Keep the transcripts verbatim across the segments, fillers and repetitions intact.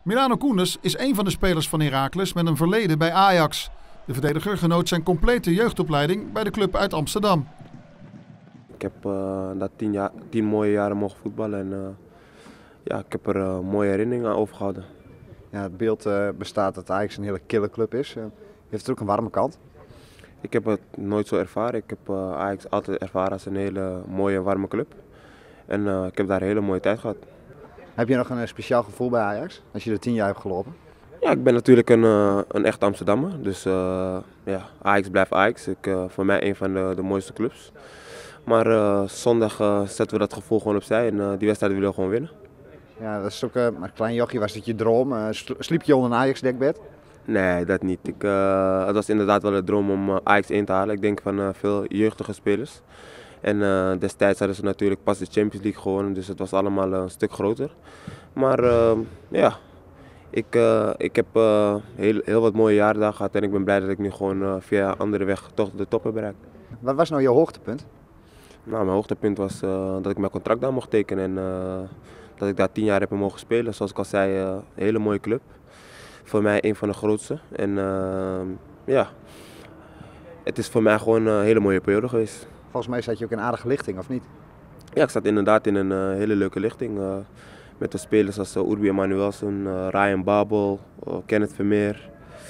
Milano Koenders is een van de spelers van Heracles met een verleden bij Ajax. De verdediger genoot zijn complete jeugdopleiding bij de club uit Amsterdam. Ik heb uh, daar tien, jaar, tien mooie jaren mogen voetballen en uh, ja, ik heb er uh, mooie herinneringen aan overgehouden. Ja, het beeld uh, bestaat dat Ajax een hele kille club is. Uh, heeft het ook een warme kant? Ik heb het nooit zo ervaren. Ik heb uh, Ajax altijd ervaren als een hele mooie, warme club. En uh, ik heb daar een hele mooie tijd gehad. Heb je nog een speciaal gevoel bij Ajax, als je er tien jaar hebt gelopen? Ja, ik ben natuurlijk een, uh, een echt Amsterdammer. Dus uh, ja, Ajax blijft Ajax. Ik, uh, voor mij een van de, de mooiste clubs. Maar uh, zondag uh, zetten we dat gevoel gewoon opzij en uh, die wedstrijd willen we gewoon winnen. Ja, dat is ook uh, een klein jochie, was het je droom? Uh, sliep je onder een Ajax-dekbed? Nee, dat niet. Ik, uh, het was inderdaad wel een droom om uh, Ajax in te halen. Ik denk van uh, veel jeugdige spelers. En uh, destijds hadden ze natuurlijk pas de Champions League gewonnen, dus het was allemaal uh, een stuk groter. Maar uh, ja, ik, uh, ik heb uh, heel, heel wat mooie jaren daar gehad en ik ben blij dat ik nu gewoon uh, via een andere weg toch de top heb bereikt. Wat was nou je hoogtepunt? Nou, mijn hoogtepunt was uh, dat ik mijn contract daar mocht tekenen en uh, dat ik daar tien jaar heb mogen spelen. Zoals ik al zei, uh, een hele mooie club. Voor mij een van de grootste. En uh, ja, het is voor mij gewoon een hele mooie periode geweest. Volgens mij zat je ook in een aardige lichting, of niet? Ja, ik zat inderdaad in een uh, hele leuke lichting. Uh, met de spelers als uh, Urbi Emanuelson, uh, Ryan Babel, uh, Kenneth Vermeer,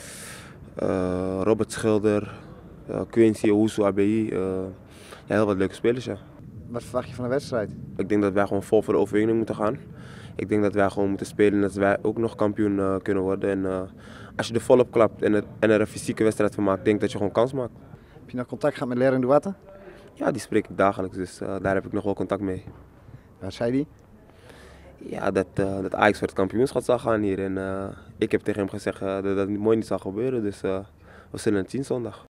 uh, Robert Schilder, uh, Quincy Owusu Abeyi. Uh, ja, heel wat leuke spelers, ja. Wat verwacht je van de wedstrijd? Ik denk dat wij gewoon vol voor de overwinning moeten gaan. Ik denk dat wij gewoon moeten spelen en dat wij ook nog kampioen uh, kunnen worden. En uh, als je er volop klapt en, het, en er een fysieke wedstrijd van maakt, denk ik dat je gewoon kans maakt. Heb je nog contact gehad met Laurent Duarte? Ja, die spreek ik dagelijks, dus uh, daar heb ik nog wel contact mee. Wat zei die? Ja, dat, uh, dat Ajax voor het kampioenschap zal gaan hier. En uh, ik heb tegen hem gezegd uh, dat dat mooi niet zal gebeuren, dus uh, we zullen het zien zondag.